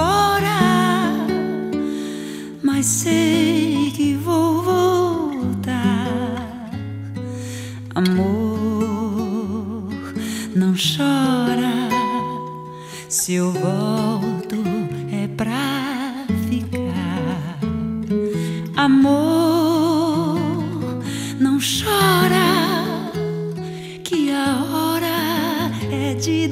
embora, mas sei que vou voltar. Amor, não chora, se eu volto é pra ficar. Amor, não chora, que a hora é de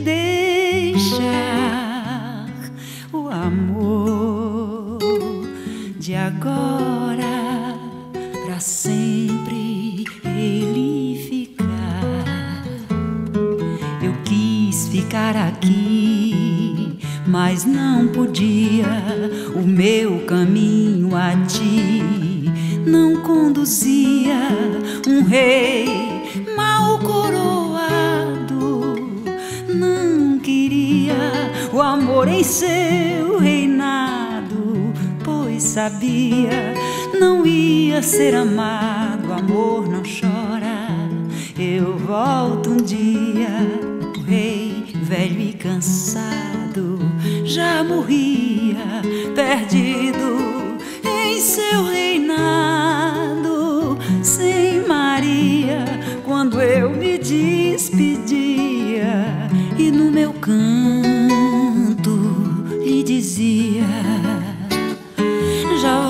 deixar o amor de agora pra sempre ele ficar. Eu quis ficar aqui, mas não podia. O meu caminho a ti não conduzia. Um rei mal coroado não queria o amor em seu reinado, pois sabia não ia ser amado. Amor, não chora, eu volto um dia. O rei velho e cansado já morria, perdido em seu reinado, sem Maria, quando eu me despedia e no meu canto lhe dizia: já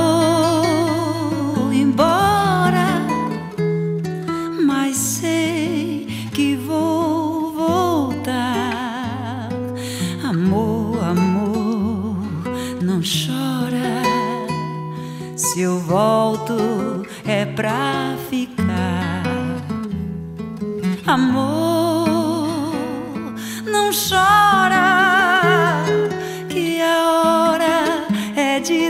vou embora, mas sei que vou voltar. Amor, amor, não chora, se eu volto é pra ficar. Amor, não chora, que a hora é de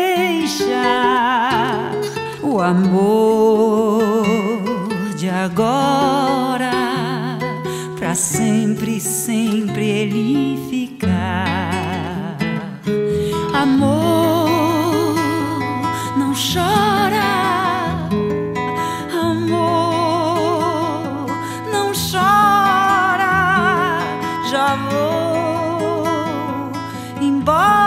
deixar o amor de agora pra sempre, sempre ele ficar. Amor, não chora, amor, não chora, já vou embora.